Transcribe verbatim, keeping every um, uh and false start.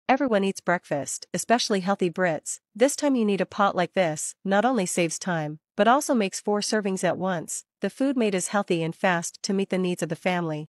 Everyone eats breakfast, especially healthy Brits. This time you need a pot like this, not only saves time, but also makes four servings at once. The food made is healthy and fast to meet the needs of the family.